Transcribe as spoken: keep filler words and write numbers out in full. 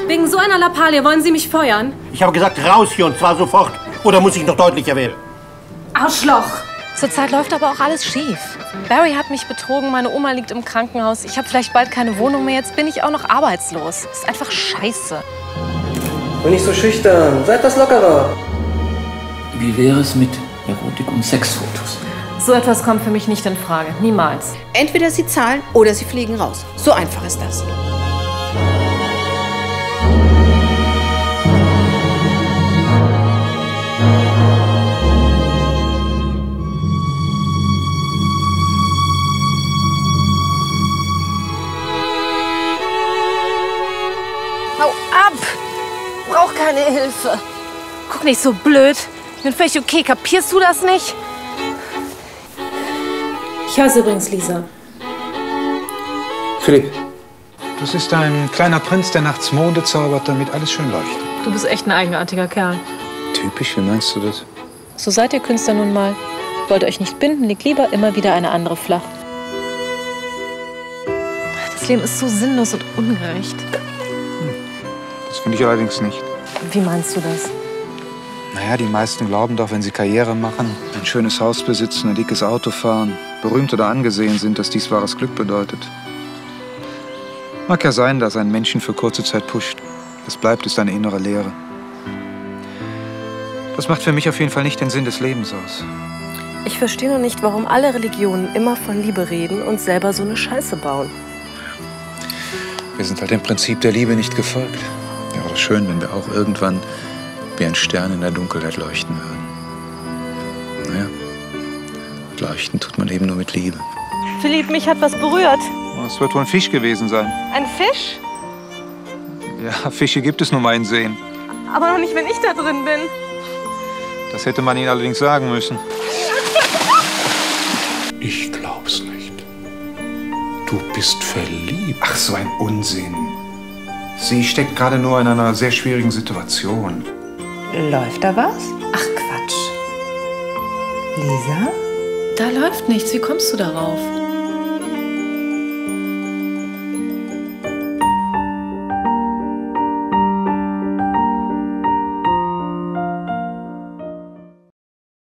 Wegen so einer Lappalie wollen Sie mich feuern? Ich habe gesagt, raus hier und zwar sofort. Oder muss ich noch deutlicher werden? Arschloch! Zurzeit läuft aber auch alles schief. Barry hat mich betrogen, meine Oma liegt im Krankenhaus. Ich habe vielleicht bald keine Wohnung mehr, jetzt bin ich auch noch arbeitslos. Das ist einfach scheiße. Und nicht so schüchtern, seid was lockerer. Wie wäre es mit Erotik- und Sexfotos? So etwas kommt für mich nicht in Frage. Niemals. Entweder Sie zahlen oder Sie fliegen raus. So einfach ist das. Hau ab! Brauch keine Hilfe. Guck nicht so blöd. Ich bin völlig okay. Kapierst du das nicht? Ich heiße übrigens Lisa. Philipp. Das ist ein kleiner Prinz, der nachts Monde zaubert, damit alles schön leuchtet. Du bist echt ein eigenartiger Kerl. Typisch, wie meinst du das? So seid ihr Künstler nun mal. Wollt euch nicht binden, legt lieber immer wieder eine andere flach. Das Leben ist so sinnlos und ungerecht. Das finde ich allerdings nicht. Wie meinst du das? Naja, die meisten glauben doch, wenn sie Karriere machen, ein schönes Haus besitzen, ein dickes Auto fahren, berühmt oder angesehen sind, dass dies wahres Glück bedeutet. Mag ja sein, dass ein Menschen für kurze Zeit pusht. Was bleibt, ist eine innere Leere. Das macht für mich auf jeden Fall nicht den Sinn des Lebens aus. Ich verstehe nur nicht, warum alle Religionen immer von Liebe reden und selber so eine Scheiße bauen. Wir sind halt dem Prinzip der Liebe nicht gefolgt. Ja, aber schön, wenn wir auch irgendwann wie ein Stern in der Dunkelheit leuchten würden. Naja, leuchten tut man eben nur mit Liebe. Philipp, mich hat was berührt. Es wird wohl ein Fisch gewesen sein. Ein Fisch? Ja, Fische gibt es nun mal in Seen. Aber noch nicht, wenn ich da drin bin. Das hätte man ihnen allerdings sagen müssen. Ich glaub's nicht. Du bist verliebt. Ach, so ein Unsinn. Sie steckt gerade nur in einer sehr schwierigen Situation. Läuft da was? Ach, Quatsch. Lisa? Da läuft nichts. Wie kommst du darauf?